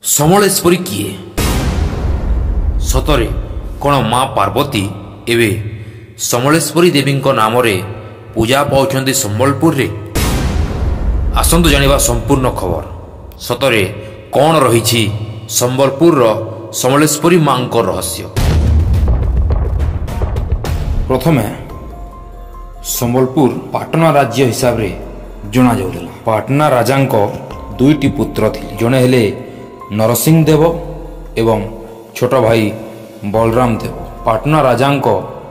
समलेश्वरी किए सतरे कौन माँ पार्वती एवं समलेश्वरी देवी नाम पूजा पाउछन्ति संबलपुर रे। आसंतु जानिबा संपूर्ण खबर सतरे कौन रही संबलपुर समलेश्वरी माँ रहस्य। प्रथमे संबलपुर पाटना राज्य हिसाब रे जना जाउला। पाटना राजांको दुईटी पुत्र थिले, जणे हेले नरसिंह देव एवं छोट भाई बलराम देव। पाटना राजांको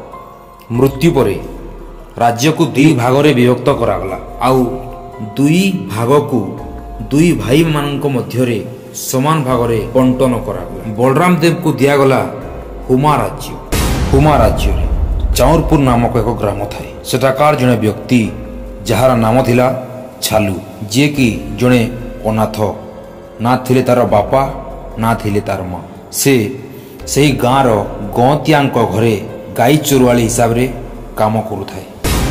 मृत्यु परे राज्य को दुई भाग रे विभक्त करागला। आउ दुई भाग को दुई भाई मानक मध्य रे समान भाग रे बंटन करागला। बलराम देव को दियागला हुमा राज्य। हुमा राज्य रे चाउरपुर नामक एक ग्राम थाए। सेठाकार जने व्यक्ति जहार नाम थिला छालू, जे कि जने अनाथ, ना थिले तार बापा ना थिले तार माँ। से सही गाँर गौतियांक घरे गाई चोरुआली हिसाब रे काम करुथाए।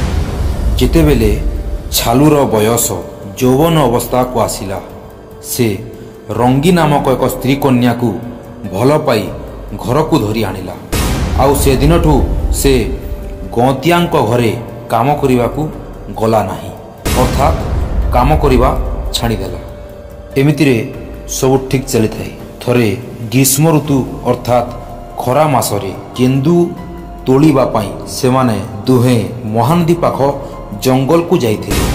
जेतेबेले छालूर बयस यौवन अवस्था को आसिला, से रंगी नामक एक स्त्री कन्या को भल पाई घर को धरी आनिला। आउ से दिनठू से गौतियांक घरे काम करिबा को गला नाही, अर्थात काम करिबा छाड़ीदेला। एमितिरे सब ठीक चली थाए। थरे ग्रीष्म ऋतु अर्थात खरा मासरे केन्दु तोलिबा पाई सेमाने दुहे महानदी पाख जंगल को जाइथिले।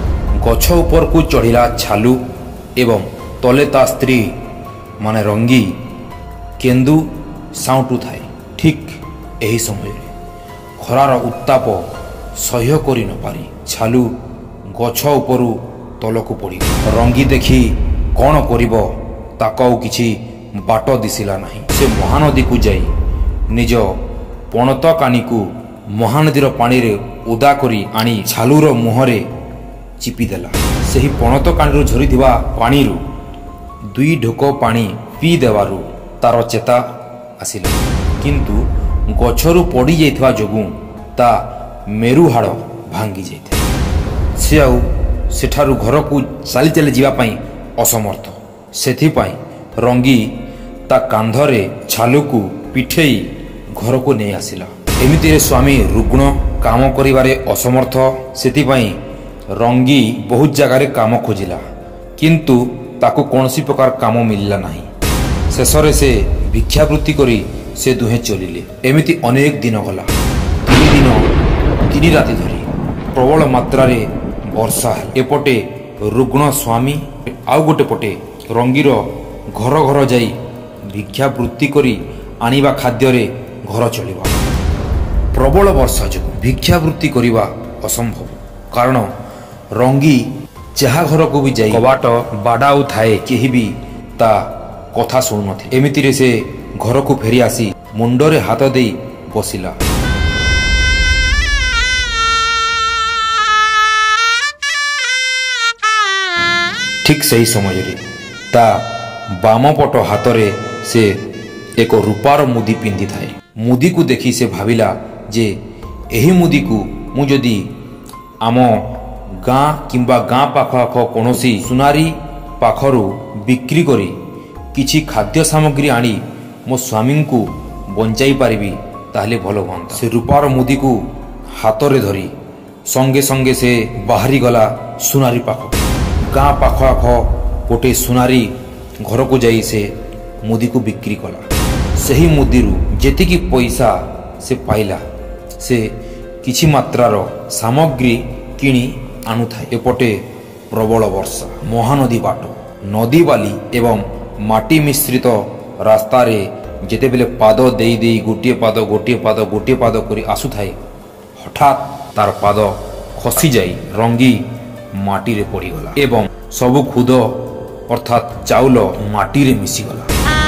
गछ ऊपर को चढ़िला छालू एवं तले ता स्त्री माने रंगी केन्दु साउटू थाए। ठीक एही समय खरार उत्ताप सह्य करि न पारी छालू गछ उपरु तलकू पड़ी। रंगी देखी कौन करिब ताकौ किछि बाट दिसिला नाही। से महानदी को जाई निज पणत कानी को महानदीर पानी रे उदा करी आनी छालूर मुहरे चिपिदेला। सेही पणत कानी झरीथिबा पानी रु दुई ढोक पानी पी देवारु तार चेता आसिला, किंतु गछरु पड़ी जाइथिबा जोगु ता मेरु हाड़ भांगी जाइथिला। से आउ सेठारु घर को चाली चाली जीवा पाई असमर्थ। सेथिपाई रंगी ता कांधरे छालू को पिठेई घर को नहीं आसिला। एमितिरे स्वामी रुग्ण काम करिबारे असमर्थ। सेथिपाई रंगी बहुत जगार काम खोजिला, किंतु ताको कौनसी प्रकार काम मिलला नहीं। शेषरे से भिक्षावृत्ति करी से दुहे चलिले। एमिति अनेक दिन गला। 3 दिन 3 राति धरी प्रबल मात्रा रे वर्षा है। एपटे रुग्ण स्वामी आउ गोटे पटे रंगीर घर घर जाई भिक्षावृत्ति करी आनिबा खाद्य रे घर चलिबा। प्रबल वर्षा जो भिक्षावृत्ति करिबा असंभव, कारण रंगी जहा घर को भी जाई कबाट बाडाउ थाए केही भी ता कथा सुनु नथि। एमितिरे से घर को फेरी आसी मुंडरे हाथ देई बसिला। ठीक सही समय रे ता बाम पट हाथरे से एक रूपार मुदी पिंधि थाए। मुदी को देखी से भाविला जे एही मुदी को मु जदि आम गाँ किंबा गाँ पाख आख कौनसी सुनारी पाखरु बिक्री करी किछि खाद्य सामग्री आनी मो स्वामी को बंचाई पारिबी ताहले भल हुअंता। से रूपार मुदी को हाथरे धरी संगे संगे से बाहरी गला सुनारी पाख। गाँ पाख आख गोटे सुनारी घर को जाई से मुदी को बिक्री कला। सही मुदीरु जेतिकी पैसा से पाइला से किछि मात्रार सामग्री किणी आनु थाए। एपटे प्रबल वर्षा, महानदी बाट, नदी बाली एवं माटी मिश्रित रास्ता रे जेतेबेले पाद देई देई गोटे पाद करी आसु थाए, हठात तार पाद खसी जाई रंगी माटी रे पड़ीगला एवं सबु खुद अर्थात चाउल माटी रे मिसीगला।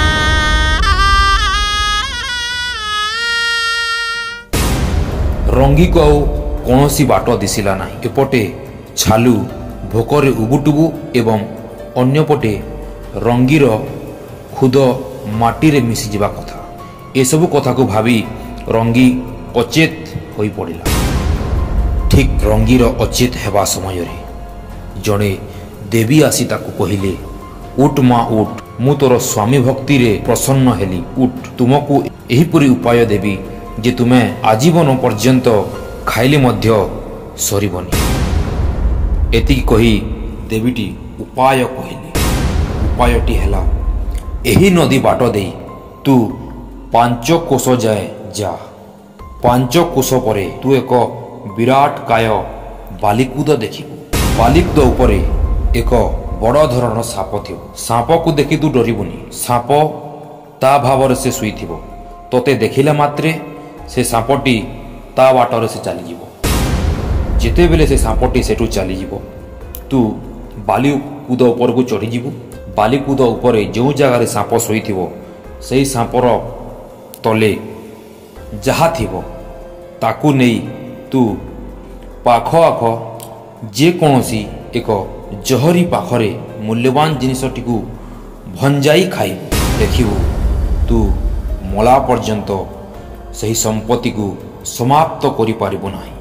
रंगी को कौनसी बाट दिसिला नाही। एपटे छालू भोकरे उबुटुबु एवं अन्य पटे रंगीर खुद माटी रे मिसी जिबा कथा। ए सब कथा को भावी रंगी अचेत होई पड़िला। ठीक रंगीर अचेत हेबा समय रे जणे देवी आसी ताकू कहिले, उठ माँ उठ, ମୁଁ ତୋର ସ୍ୱାମୀ ଭକ୍ତିରେ ପ୍ରସନ୍ନ ହେଲି। ଉଠ, ତୁମକୁ ଏହିପରି ଉପାୟ ଦେବି ଯେ ତୁମେ ଆଜୀବନ ପର୍ଯ୍ୟନ୍ତ ଖାଇଲେ ମଧ୍ୟ ସରିବନି। ଏତିକି କହି ଦେବୀଟି ଉପାୟ କହିଲେ। ଉପାୟଟି ହେଲା, ଏହି ନଦୀ ବାଟ ଦେଇ ତୁ 5 କୋଶ ଯାଏ ଯା। 5 କୋଶ ପରେ ତୁ ଏକ ବିରାଟ କାୟ ବାଲିକୁଦ ଦେଖିବୁ। ବାଲିକୁଦ ଉପରେ ଏକ ବଡ଼ ଧରଣର ସାପ ଥିବ। ସାପକୁ ଦେଖି ତୁ ଡରିବୁନି। ସାପ ତା ଭାବରେ ସେ ଶୋଇଥିବ। ତୋତେ ଦେଖିଲା ମାତ୍ରେ ସେ ସାପଟି ତା ବାଟରେ ସେ ଚାଲିଯିବ। ଯେତେବେଳେ ସେ ସାପଟି ସେଠୁ ଚାଲିଯିବ, ତୁ ବାଲିକୁଦ ଉପରକୁ ଚଢ଼ିଯିବୁ। ବାଲିକୁଦ ଉପରେ ଯେଉଁ ଜାଗାରେ ସାପ ଶୋଇଥିବ, ସେହି ସାପର ତଳେ ଯାହା ଥିବ ତାକୁ ନେଇ ତୁ ପାଖ ଆଖ ଯେକୌଣସି ଏକ ଜହରି ପାଖରେ ମୂଲ୍ୟବାନ ଜିନିଷଟିକୁ ଭଞ୍ଜାଇ ଖାଇବୁ। ଦେଖିବୁ ତୁ ମଲା ପର୍ଯ୍ୟନ୍ତ ସେହି ସମ୍ପତ୍ତିକୁ ସମାପ୍ତ କରିପାରିବୁ ନାହିଁ।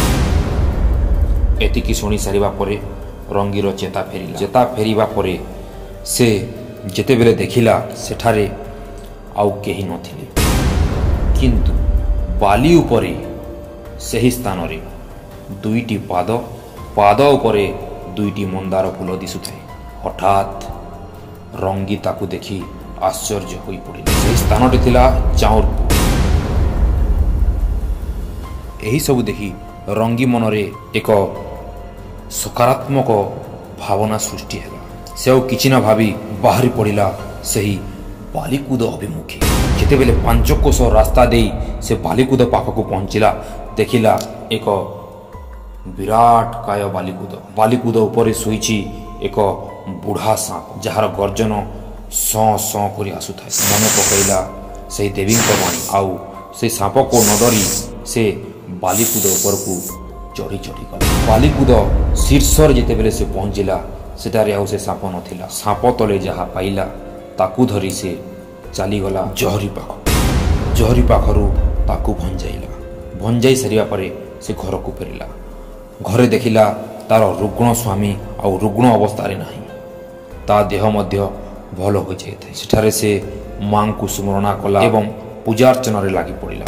ଏତିକି ଶୁଣି ସାରିବା ପରେ ରଙ୍ଗୀର ଚେତା ଫେରିଲା। ଚେତା ଫେରିବା ପରେ ସେ ଯେତେବେଳେ ଦେଖିଲା ସେଠାରେ ଆଉ କେହି ନଥିଲେ, କିନ୍ତୁ ବାଲି ଉପରେ ସେହି ସ୍ଥାନରେ 2ଟି ପାଦ ଉପରେ 2ଟି ମନ୍ଦାର ଫୁଲ ଦିଶୁଥାଏ। ହଠାତ୍ ରଙ୍ଗୀ ତାକୁ ଦେଖି ଆଶ୍ଚର୍ଯ୍ୟ ହୋଇପଡ଼ିଲା। ସେହି ସ୍ଥାନଟି ଥିଲା ଚାଉଁରପୁର। ଏହିସବୁ ଦେଖି ରଙ୍ଗୀ ମନରେ ଏକ ସକାରାତ୍ମକ ଭାବନା ସୃଷ୍ଟି ହେଲା। ସେ ଆଉ କିଛି ନ ଭାବି ବାହାରି ପଡ଼ିଲା ସେହି ବାଲିକୁଦ ଅଭିମୁଖେ। ଯେତେବେଳେ 5 କୋଶ ରାସ୍ତା ଦେଇ ସେ ବାଲିକୁଦ ପାଖକୁ ପହଞ୍ଚିଲା, ଦେଖିଲା ଏକ ବିରାଟ କାୟ ବାଲିକୁଦ ଉପରେ ଶୋଇଛି ଏକ ବୁଢ଼ା ସାପ, ଯାହାର ଗର୍ଜନ ସଁ ସଁ କରି ଆସୁଥାଏ। ମନେ ପକାଇଲା ସେହି ଦେବୀଙ୍କ ବାଣୀ, ଆଉ ସେ ସାପକୁ ନ ଡରି ସେ ବାଲିକୁଦ ଉପରକୁ ଚଢ଼ି ଗଲା। ବାଲିକୁଦ ଶୀର୍ଷରେ ଯେତେବେଳେ ସେ ପହଞ୍ଚିଲା, ସେଠାରେ ଆଉ ସେ ସାପ ନଥିଲା। ସାପ ତଳେ ଯାହା ପାଇଲା ତାକୁ ଧରି ସେ ଚାଲିଗଲା ଜହରି ପାଖରୁ ତାକୁ ଭଞ୍ଜାଇ ସାରିବା ପରେ ସେ ଘରକୁ ଫେରିଲା। ଘରେ ଦେଖିଲା ତାର ରୁଗ୍ଣ ସ୍ୱାମୀ ଆଉ ରୁଗ୍ଣ ଅବସ୍ଥାରେ ନାହିଁ। ତା ଦେହ ମଧ୍ୟ ଭଲ ହୋଇଯାଇଥାଏ। ସେଠାରେ ସେ ମାଙ୍କୁ ସ୍ମରଣ କଲା ଏବଂ ପୂଜାର୍ଚ୍ଚନାରେ ଲାଗି ପଡ଼ିଲା।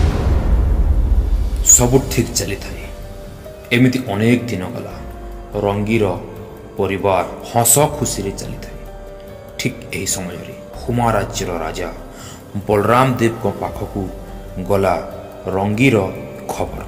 ସବୁ ଠିକ୍ ଚାଲିଥାଏ। ଏମିତି ଅନେକ ଦିନ ଗଲା। ରଙ୍ଗୀର ପରିବାର ହସ ଖୁସିରେ ଚାଲିଥାଏ। ଠିକ୍ ଏହି ସମୟରେ ହୁମା ରାଜ୍ୟର ରାଜା ବଳରାମ ଦେବଙ୍କ ପାଖକୁ ଗଲା ରଙ୍ଗୀର ଖବର।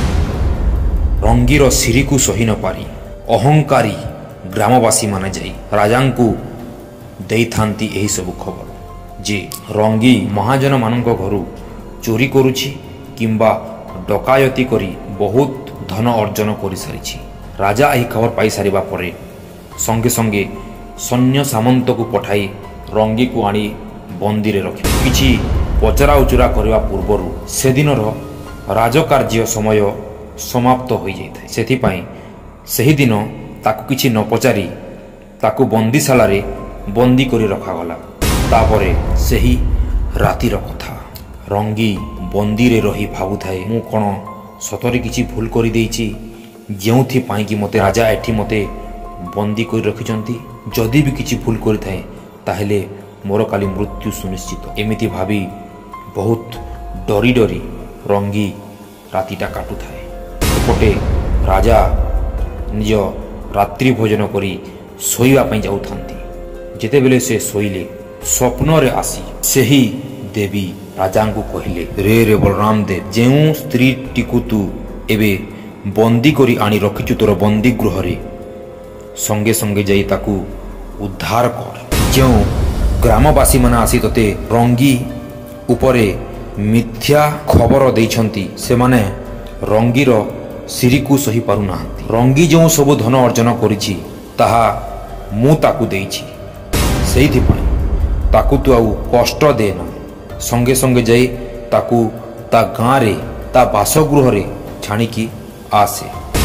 ରଙ୍ଗୀର ସିରିକୁ ସହି ନ ପାରି ଅହଙ୍କାରୀ ଗ୍ରାମବାସୀମାନେ ଯାଇ ରାଜାଙ୍କୁ ଦେଇଥାନ୍ତି ଏହିସବୁ ଖବର ଯେ ରଙ୍ଗୀ ମହାଜନମାନଙ୍କ ଘରୁ ଚୋରି କରୁଛି କିମ୍ବା ଡକାୟତି କରି ବହୁତ ଧନ ଅର୍ଜନ କରିସାରିଛି। ରାଜା ଏହି ଖବର ପାଇସାରିବା ପରେ ସଙ୍ଗେ ସଙ୍ଗେ ସୈନ୍ୟ ସାମନ୍ତକୁ ପଠାଇ ରଙ୍ଗୀକୁ ଆଣି ବନ୍ଦୀରେ ରଖିଲେ। କିଛି ପଚରା ଉଚରା କରିବା ପୂର୍ବରୁ ସେଦିନର ରାଜକାର୍ଯ୍ୟ ସମୟ ସମାପ୍ତ ହୋଇଯାଇଥାଏ। ସେଥିପାଇଁ ସେହିଦିନ ତାକୁ କିଛି ନ ପଚାରି ତାକୁ ବନ୍ଦୀଶାଳାରେ ବନ୍ଦୀ କରି ରଖାଗଲା। ତାପରେ ସେହି ରାତିର କଥା। ରଙ୍ଗୀ ବନ୍ଦୀରେ ରହି ଭାବୁଥାଏ, ମୁଁ କ'ଣ ସତରେ କିଛି ଭୁଲ କରିଦେଇଛି ଯେଉଁଥିପାଇଁ କି ମୋତେ ରାଜା ଏଠି ମୋତେ ବନ୍ଦୀ କରି ରଖିଛନ୍ତି? ଯଦି ବି କିଛି ଭୁଲ କରିଥାଏ ତାହେଲେ ମୋର କାଲି ମୃତ୍ୟୁ ସୁନିଶ୍ଚିତ। ଏମିତି ଭାବି ବହୁତ ଡରି ରଙ୍ଗୀ ରାତିଟା କାଟୁଥାଏ। ଏପଟେ ରାଜା ନିଜ ରାତ୍ରି ଭୋଜନ କରି ଶୋଇବା ପାଇଁ ଯାଉଥାନ୍ତି। ଯେତେବେଳେ ସେ ଶୋଇଲେ, ସ୍ୱପ୍ନରେ ଆସି ସେହି ଦେବୀ ରାଜାଙ୍କୁ କହିଲେ, ରେ ବଳରାମ ଦେବ, ଯେଉଁ ସ୍ତ୍ରୀଟିକୁ ତୁ ଏବେ ବନ୍ଦୀ କରି ଆଣି ରଖିଛୁ ତୋର ବନ୍ଦୀ ଗୃହରେ, ସଙ୍ଗେ ସଙ୍ଗେ ଯାଇ ତାକୁ ଉଦ୍ଧାର କର। ଯେଉଁ ଗ୍ରାମବାସୀମାନେ ଆସି ତୋତେ ରଙ୍ଗୀ ଉପରେ ମିଥ୍ୟା ଖବର ଦେଇଛନ୍ତି, ସେମାନେ ରଙ୍ଗୀର ସିରିକୁ ସହି ପାରୁନାହାନ୍ତି। ରଙ୍ଗୀ ଯେଉଁ ସବୁ ଧନ ଅର୍ଜନ କରିଛି ତାହା ମୁଁ ତାକୁ ଦେଇଛି। ସେଇଥିପାଇଁ ତାକୁ ତୁ ଆଉ କଷ୍ଟ ଦେ ନା। ସଙ୍ଗେ ସଙ୍ଗେ ଯାଇ ତାକୁ ତା ଗାଁରେ ତା ବାସଗୃହରେ ଛାଣିକି ଆସେ।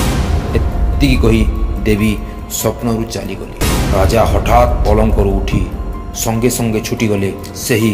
ଏତିକି କହି ଦେବୀ ସ୍ୱପ୍ନରୁ ଚାଲିଗଲେ। ରାଜା ହଠାତ୍ ପଲଙ୍କରୁ ଉଠି ସଙ୍ଗେ ସଙ୍ଗେ ଛୁଟିଗଲେ ସେହି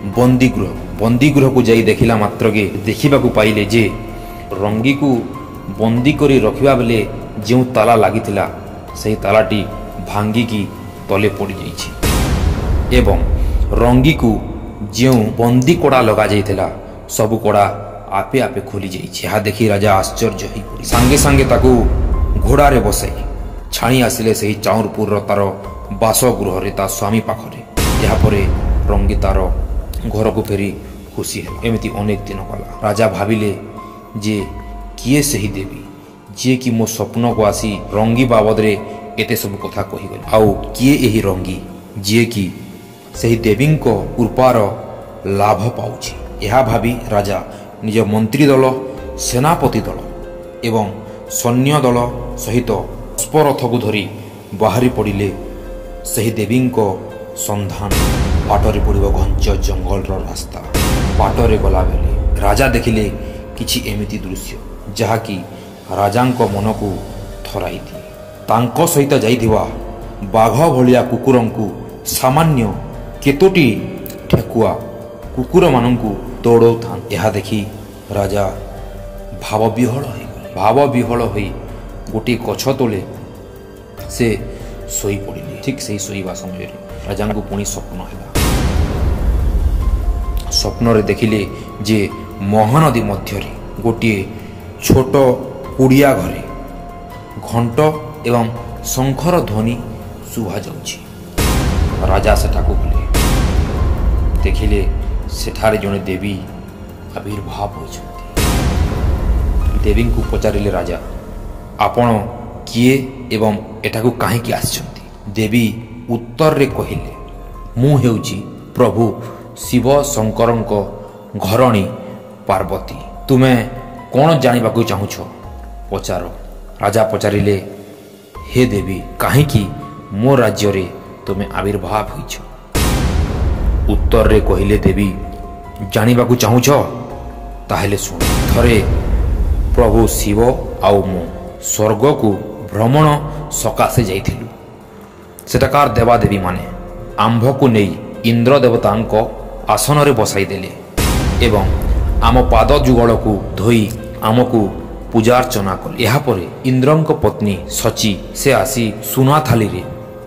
ବନ୍ଦୀଗୃହକୁ ଯାଇ ଦେଖିଲା ମାତ୍ରକେ ଦେଖିବାକୁ ପାଇଲେ ଯେ ରଙ୍ଗୀକୁ ବନ୍ଦୀ କରି ରଖିବା ବେଳେ ଯେଉଁ ତାଲା ଲାଗିଥିଲା ସେହି ତାଲାଟି ଭାଙ୍ଗିକି ତଳେ ପଡ଼ିଯାଇଛି। ଏବଂ ରଙ୍ଗୀକୁ ଯେଉଁ ବନ୍ଦୀ କଡ଼ା ଲଗାଯାଇଥିଲା ସବୁ କଡ଼ା ଆପେ ଆପେ ଖୋଲି ଯାଇଛି। ଏହା ଦେଖି ରାଜା ଆଶ୍ଚର୍ଯ୍ୟ ହୋଇପଡ଼ି ସାଙ୍ଗେ ସାଙ୍ଗେ ତାକୁ ଘୋଡ଼ାରେ ବସାଇ ଛାଣି ଆସିଲେ ସେହି ଚାଉଁରପୁରର ତାର ବାସଗୃହରେ ତା ସ୍ୱାମୀ ପାଖରେ। ଏହାପରେ ରଙ୍ଗୀ ତାର ଘରକୁ ଫେରି ଖୁସି ହେଲେ। ଏମିତି ଅନେକ ଦିନ ଗଲା। ରାଜା ଭାବିଲେ ଯେ କିଏ ସେହି ଦେବୀ ଯିଏକି ମୋ ସ୍ୱପ୍ନକୁ ଆସି ରଙ୍ଗୀ ବାବଦରେ ଏତେ ସବୁ କଥା କହିଗଲେ, ଆଉ କିଏ ଏହି ରଙ୍ଗୀ ଯିଏକି ସେହି ଦେବୀଙ୍କ କୃପାର ଲାଭ ପାଉଛି। ଏହା ଭାବି ରାଜା ନିଜ ମନ୍ତ୍ରୀ ଦଳ, ସେନାପତି ଦଳ ଏବଂ ସୈନ୍ୟ ଦଳ ସହିତ ଅଶ୍ୱରଥକୁ ଧରି ବାହାରି ପଡ଼ିଲେ ସେହି ଦେବୀଙ୍କ ସନ୍ଧାନ। ବାଟରେ ପଡ଼ିବ ଘଞ୍ଚ ଜଙ୍ଗଲର ରାସ୍ତା। ବାଟରେ ଗଲାବେଳେ ରାଜା ଦେଖିଲେ କିଛି ଏମିତି ଦୃଶ୍ୟ ଯାହାକି ରାଜାଙ୍କ ମନକୁ ଥରାଇ ଦିଏ। ତାଙ୍କ ସହିତ ଯାଇଥିବା ବାଘ ଭଳିଆ କୁକୁରଙ୍କୁ ସାମାନ୍ୟ କେତୋଟି ଠେକୁଆ କୁକୁରମାନଙ୍କୁ ଦୌଡ଼ଉଥାନ୍ତି। ଏହା ଦେଖି ରାଜା ଭାବବିହ୍ୱଳ ହୋଇଗଲେ। ଭାବବିହ୍ୱଳ ହୋଇ ଗୋଟିଏ ଗଛ ତଳେ ସେ ଶୋଇପଡ଼ିଲେ। ଠିକ୍ ସେହି ଶୋଇବା ସମୟରେ ରାଜାଙ୍କୁ ପୁଣି ସ୍ୱପ୍ନ ହେଲା। ସ୍ୱପ୍ନରେ ଦେଖିଲେ ଯେ ମହାନଦୀ ମଧ୍ୟରେ ଗୋଟିଏ ଛୋଟ କୁଡ଼ିଆ ଘରେ ଘଣ୍ଟ ଏବଂ ଶଙ୍ଖର ଧ୍ୱନି ଶୁଭାଯାଉଛି। ରାଜା ସେଠାକୁ ଗଲେ। ଦେଖିଲେ ସେଠାରେ ଜଣେ ଦେବୀ ଆବିର୍ଭାବ ହୋଇଛନ୍ତି। ଦେବୀଙ୍କୁ ପଚାରିଲେ ରାଜା, ଆପଣ କିଏ ଏବଂ ଏଠାକୁ କାହିଁକି ଆସିଛନ୍ତି? ଦେବୀ ଉତ୍ତରରେ କହିଲେ, ମୁଁ ହେଉଛି ପ୍ରଭୁ ଶିବ ଶଙ୍କରଙ୍କ ଘରଣୀ ପାର୍ବତୀ। ତୁମେ କ'ଣ ଜାଣିବାକୁ ଚାହୁଁଛ ପଚାର। ରାଜା ପଚାରିଲେ, ହେ ଦେବୀ, କାହିଁକି ମୋ ରାଜ୍ୟରେ ତୁମେ ଆବିର୍ଭାବ ହୋଇଛ? ଉତ୍ତରରେ କହିଲେ ଦେବୀ, ଜାଣିବାକୁ ଚାହୁଁଛ? ତାହେଲେ ଶୁଣ। ଥରେ ପ୍ରଭୁ ଶିବ ଆଉ ମୁଁ ସ୍ୱର୍ଗକୁ ଭ୍ରମଣ ସକାଶେ ଯାଇଥିଲୁ। ସେଠାକାର ଦେବାଦେବୀମାନେ ଆମ୍ଭକୁ ନେଇ ଇନ୍ଦ୍ର ଦେବତାଙ୍କ ଆସନରେ ବସାଇଦେଲେ ଏବଂ ଆମ ପାଦ ଯୁଗଳକୁ ଧୋଇ ଆମକୁ ପୂଜାର୍ଚ୍ଚନା କଲେ। ଏହାପରେ ଇନ୍ଦ୍ରଙ୍କ ପତ୍ନୀ ସଚୀ ସେ ଆସି ସୁନା ଥାଳିରେ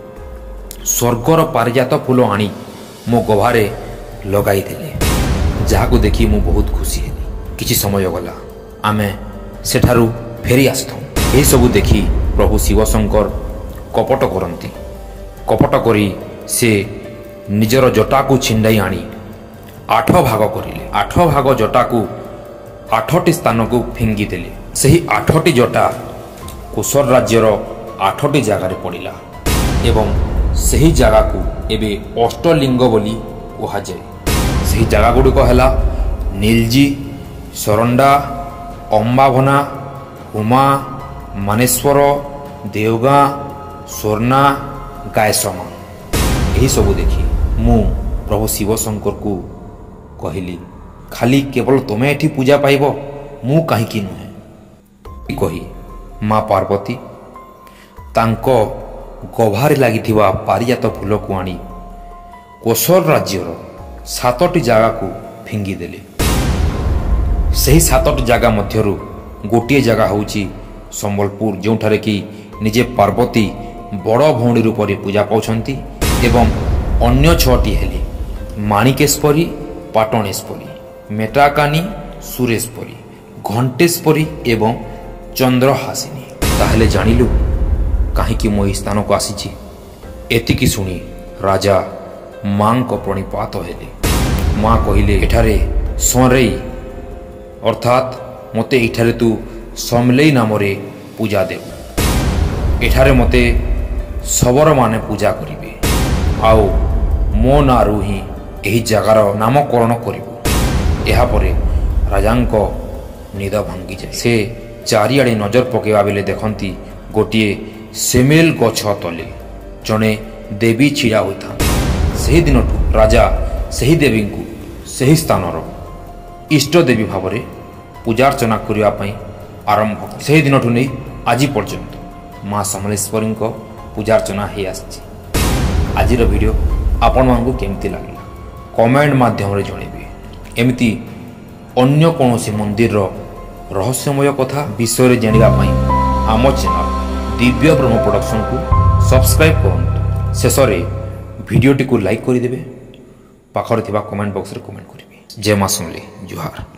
ସ୍ୱର୍ଗର ପାରିଜାତ ଫୁଲ ଆଣି ମୋ ଗଭାରେ ଲଗାଇଦେଲେ, ଯାହାକୁ ଦେଖି ମୁଁ ବହୁତ ଖୁସି ହେଲି। କିଛି ସମୟ ଗଲା, ଆମେ ସେଠାରୁ ଫେରି ଆସିଥାଉ। ଏହିସବୁ ଦେଖି ପ୍ରଭୁ ଶିବଶଙ୍କର କପଟ କରନ୍ତି। କପଟ କରି ସେ ନିଜର ଜଟାକୁ ଛିଣ୍ଡାଇ ଆଣି 8 ଭାଗ କରିଲେ। 8 ଭାଗ ଜଟାକୁ 8ଟି ସ୍ଥାନକୁ ଫିଙ୍ଗିଦେଲେ। ସେହି 8ଟି ଜଟା କୋଶର ରାଜ୍ୟର 8ଟି ଜାଗାରେ ପଡ଼ିଲା ଏବଂ ସେହି ଜାଗାକୁ ଏବେ ଅଷ୍ଟଲିଙ୍ଗ ବୋଲି କୁହାଯାଏ। ସେହି ଜାଗାଗୁଡ଼ିକ ହେଲା ନୀଲଜି, ସରଣ୍ଡା, ଅମ୍ବାଭନା, ହୁମା, ମାନେଶ୍ୱର, ଦେଓଗାଁ, ସ୍ୱର୍ଣ୍ଣା, ଗାୟସମା। ଏହିସବୁ ଦେଖି ମୁଁ ପ୍ରଭୁ ଶିବଶଙ୍କରକୁ କହିଲି, ଖାଲି କେବଳ ତୁମେ ଏଠି ପୂଜା ପାଇବ, ମୁଁ କାହିଁକି ନୁହେଁ? କହି ମା ପାର୍ବତୀ ତାଙ୍କ ଗଭାରେ ଲାଗିଥିବା ପାରିଜାତ ଫୁଲକୁ ଆଣି କୋଶର ରାଜ୍ୟର 7ଟି ଜାଗାକୁ ଫିଙ୍ଗିଦେଲେ। ସେହି 7ଟି ଜାଗା ମଧ୍ୟରୁ ଗୋଟିଏ ଜାଗା ହେଉଛି ସମ୍ବଲପୁର, ଯେଉଁଠାରେ କି ନିଜେ ପାର୍ବତୀ ବଡ଼ ଭଉଣୀ ରୂପରେ ପୂଜା ପାଉଛନ୍ତି ଏବଂ ଅନ୍ୟ 6ଟି ହେଲେ ମାଣିକେଶ୍ୱରୀ, ପାଟଣେଶ୍ୱରୀ, ମେଟାକାନି, ସୁରେଶ୍ୱରୀ, ଘଣ୍ଟେଶ୍ୱରୀ ଏବଂ ଚନ୍ଦ୍ରହାସିନୀ। ତାହେଲେ ଜାଣିଲୁ କାହିଁକି ମୁଁ ଏହି ସ୍ଥାନକୁ ଆସିଛି। ଏତିକି ଶୁଣି ରାଜା ମାଙ୍କ ପ୍ରଣିପାତ ହେଲେ। ମା କହିଲେ, ଏଠାରେ ସରେଇ ଅର୍ଥାତ୍ ମୋତେ ଏଠାରେ ତୁ ସମଲେଇ ନାମରେ ପୂଜା ଦେବୁ। ଏଠାରେ ମୋତେ ଶବରମାନେ ପୂଜା କରିବେ ଆଉ ମୋ ନାଁରୁ ହିଁ ଏହି ଜାଗାର ନାମକରଣ କରିବୁ। ଏହାପରେ ରାଜାଙ୍କ ନିଦ ଭାଙ୍ଗିଯାଏ। ସେ ଚାରିଆଡ଼େ ନଜର ପକାଇବା ବେଳେ ଦେଖନ୍ତି ଗୋଟିଏ ସେମେଲ ଗଛ ତଳେ ଜଣେ ଦେବୀ ଛିଡ଼ା ହୋଇଥାନ୍ତି। ସେହିଦିନଠୁ ରାଜା ସେହି ଦେବୀଙ୍କୁ ସେହି ସ୍ଥାନର ଇଷ୍ଟ ଦେବୀ ଭାବରେ ପୂଜାର୍ଚ୍ଚନା କରିବା ପାଇଁ ଆରମ୍ଭ କଲେ। ସେହିଦିନଠୁ ନେଇ ଆଜି ପର୍ଯ୍ୟନ୍ତ ମା ସମଲେଶ୍ୱରୀଙ୍କ ପୂଜାର୍ଚ୍ଚନା ହୋଇଆସିଛି। ଆଜିର ଭିଡ଼ିଓ ଆପଣମାନଙ୍କୁ କେମିତି ଲାଗିଲା କମେଣ୍ଟ ମାଧ୍ୟମରେ ଜଣାଇବେ। ଏମିତି ଅନ୍ୟ କୌଣସି ମନ୍ଦିରର ରହସ୍ୟମୟ କଥା ବିଷୟରେ ଜାଣିବା ପାଇଁ ଆମ ଚ୍ୟାନେଲ ଦିବ୍ୟ ବ୍ରହ୍ମ ପ୍ରଡକ୍ସନକୁ ସବସ୍କ୍ରାଇବ୍ କରନ୍ତୁ। ଶେଷରେ ଭିଡ଼ିଓଟିକୁ ଲାଇକ୍ କରିଦେବେ। ପାଖରେ ଥିବା କମେଣ୍ଟ ବକ୍ସରେ କମେଣ୍ଟ କରିବେ। ଜୟ ମା ସମଲେଇ, ଜୁହାର।